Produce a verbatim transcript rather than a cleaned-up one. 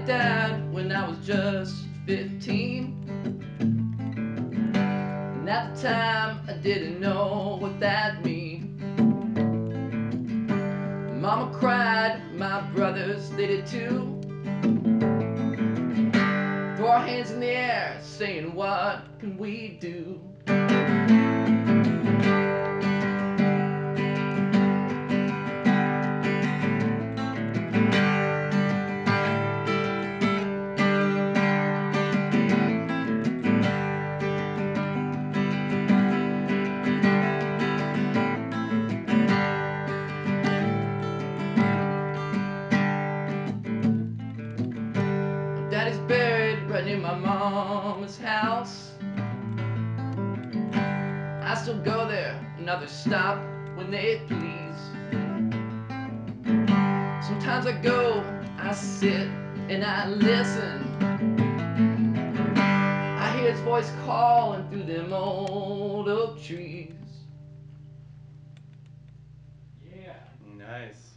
dad when I was just fifteen. And at the time I didn't know what that meant. Mama cried, my brothers, they did too. Throw our hands in the air, saying, what can we do? Daddy's buried right near my mama's house. I still go there, and others stop when they please. Sometimes I go, I sit, and I listen. I hear his voice calling through them old oak trees. Yeah. Nice.